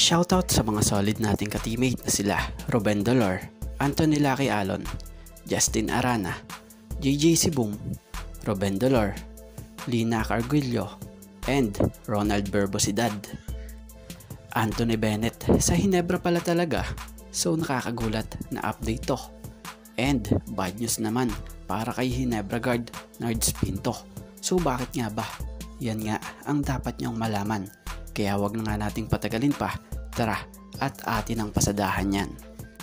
Shoutout sa mga solid nating ka-teammate na sila Ruben Dolor, Anthony Lucky Alon, Justin Arana, JJ Sibum, Ruben Dolor, Lina Carguillo, and Ronald Berbosidad. Anthony Bennett sa Ginebra pala talaga, so nakakagulat na update to. And Badnews naman para kay Ginebra guard Nards Pinto. So bakit nga ba? Yan nga ang dapat nyong malaman. Kaya wag na nga nating patagalin pa. Tara at atin ang pasadahan yan.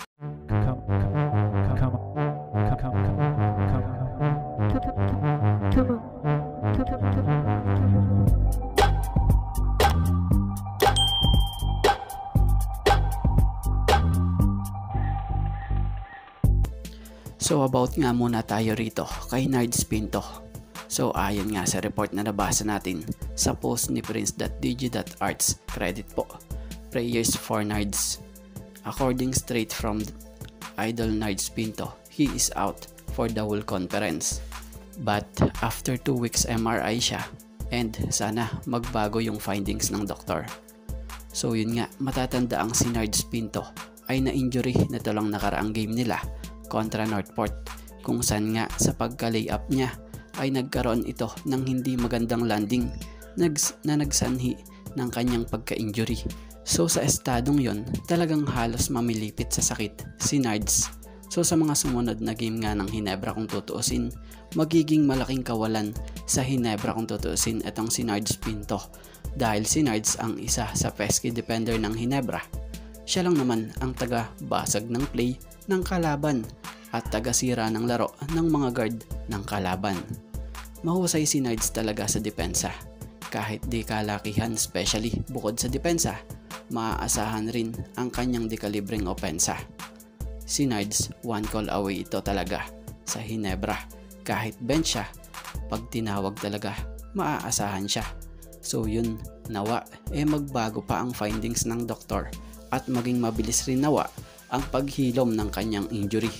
So about nga muna tayo rito kay Nards Pinto. So ayon nga sa report na nabasa natin sa post ni prince.dg.arts, credit po, prayers for Nards. According straight from Idol Nards Pinto, he is out for the whole conference. But after 2 weeks MRI siya and sana magbago yung findings ng doktor. So yun nga, matatanda ang si Nards Pinto ay na-injury na lang nakaraang game nila kontra Northport, kung saan nga sa pagka-layup niya ay nagkaroon ito ng hindi magandang landing na nagsanhi ng kanyang pagka-injury. So sa estadong yon, talagang halos mamilipit sa sakit si Nards. So sa mga sumunod na game nga ng Ginebra kung tutuusin, magiging malaking kawalan sa Ginebra kung tutuusin itong si Nards Pinto, dahil si Nards ang isa sa pesky defender ng Ginebra. Siya lang naman ang taga-basag ng play ng kalaban at taga-sira ng laro ng mga guard ng kalaban. Mahusay si Nards talaga sa depensa. Kahit di kalakihan, especially bukod sa depensa, maaasahan rin ang kanyang dekalibreng opensa. Si Nards, one call away ito talaga sa Ginebra. Kahit bench siya, pag tinawag talaga, maaasahan siya. So yun, nawa magbago pa ang findings ng doktor at maging mabilis rin nawa ang paghilom ng kanyang injury.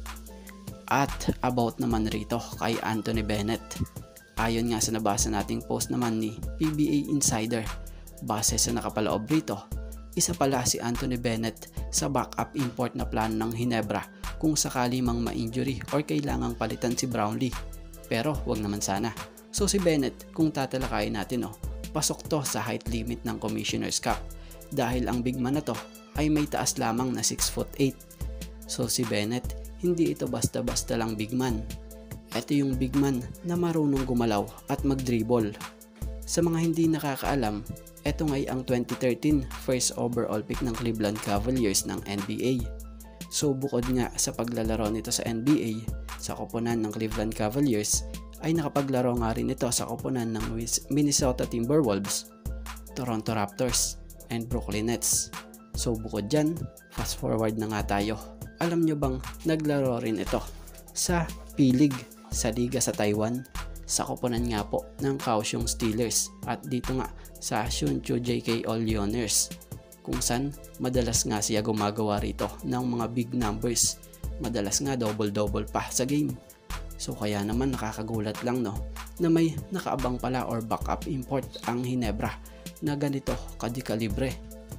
At about naman rito kay Anthony Bennett, ayon nga sa nabasa nating post naman ni PBA Insider, base sa nakapaloob rito, isa pala si Anthony Bennett sa backup import na plan ng Ginebra kung sakali mang ma-injury or kailangang palitan si Brownlee. Pero wag naman sana. So si Bennett, kung tatalakayin natin, pasok to sa height limit ng Commissioner's Cup dahil ang big man na to ay may taas lamang na 6'8". So si Bennett, hindi ito basta-basta lang big man. Ito yung big man na marunong gumalaw at mag-dribble. Sa mga hindi nakakaalam, ito ngay ang 2013 first overall pick ng Cleveland Cavaliers ng NBA. So bukod nga sa paglalaro nito sa NBA, sa koponan ng Cleveland Cavaliers, ay nakapaglaro nga rin ito sa koponan ng Minnesota Timberwolves, Toronto Raptors, and Brooklyn Nets. So bukod dyan, fast forward na nga tayo. Alam nyo bang naglaro rin ito sa P-League sa Liga sa Taiwan, sa koponan nga po ng Kaohsiung Steelers at dito nga sa Hsinchu JK All Leoners, kung saan madalas nga siya gumagawa rito ng mga big numbers, madalas nga double-double pa sa game. So kaya naman nakakagulat lang na may nakaabang pala or backup import ang Ginebra na ganito kadikalibre.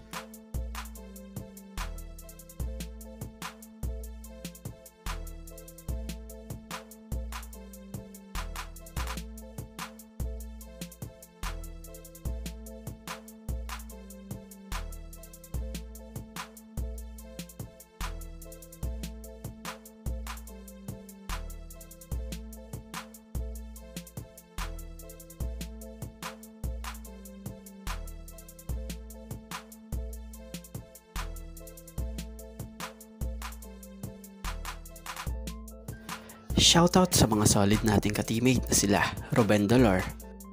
Shoutout sa mga solid nating ka-teammate na sila Ruben Dolor,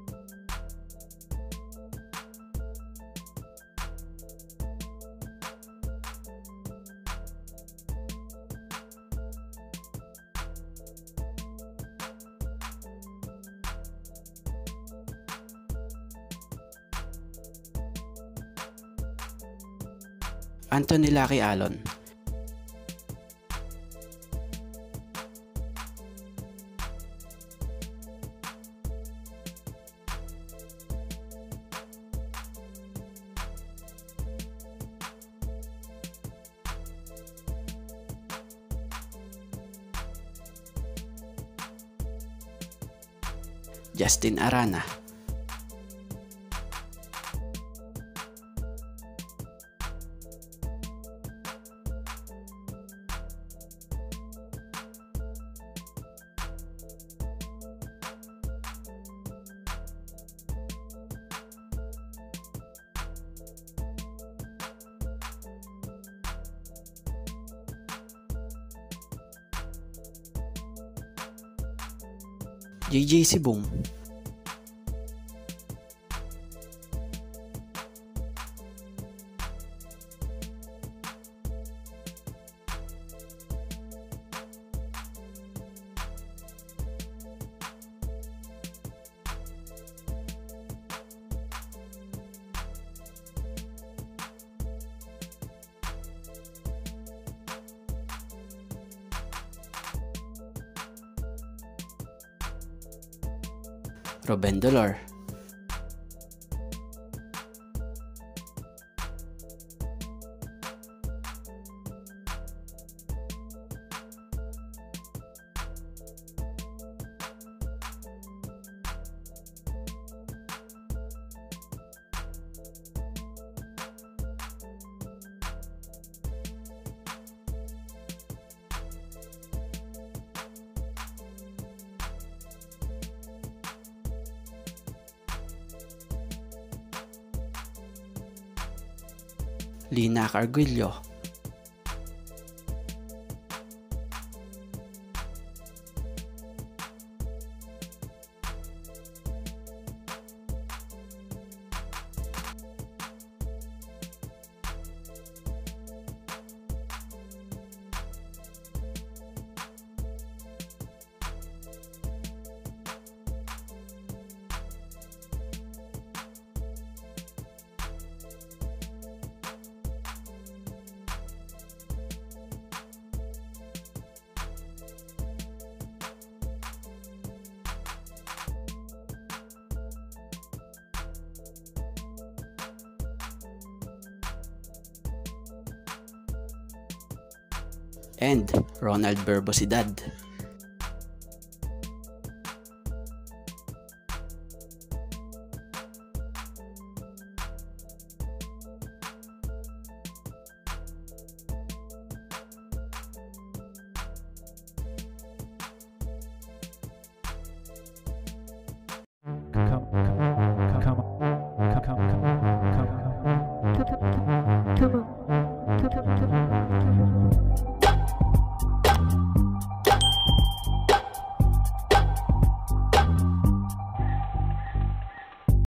Anthony Lucky Alon, Justin Arana. JJ Sibong. Ruben Dolor. Lina Carguillo. And Ronald Berbosidad. Come.